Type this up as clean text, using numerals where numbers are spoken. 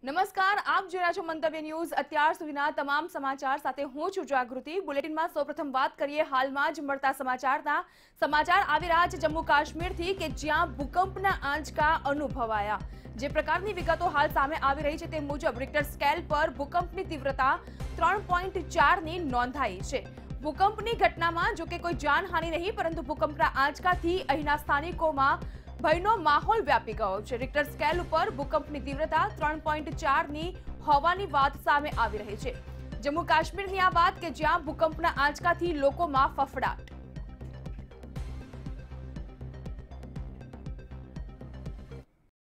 નમસ્કાર, આપ જોઈ રહ્યા છો મંતવ્ય ન્યૂઝ। અત્યાર સુધીના તમામ સમાચાર સાથે હું છું જાગૃતિ। બુલેટિનમાં સૌપ્રથમ વાત કરીએ હાલમાં જ મળતા સમાચાર આવી રહ્યા છે જમ્મુ કાશ્મીરથી કે જ્યાં ભૂકંપના આંચકા અનુભવાયા। જે પ્રકારની વિગતો હાલ સામે આવી રહી છે તે મુજબ રિક્ટર સ્કેલ પર ભૂકંપની તીવ્રતા 3.4 ની નોંધાઈ છે। ભૂકંપની ઘટનામાં જો કે કોઈ જાનહાનિ નહીં, પરંતુ ભૂકંપના આંચકાથી અહીંના સ્થાનિકોમાં ભયનો માહોલ વ્યાપી ગયો છે। રિક્ટર સ્કેલ ઉપર ભૂકંપની તીવ્રતા 3.4 ની હોવાની વાત સામે આવી રહી છે। જમ્મુ કાશ્મીરની આ વાત કે જ્યાં ભૂકંપના આંચકાથી લોકોમાં ફફડાટ।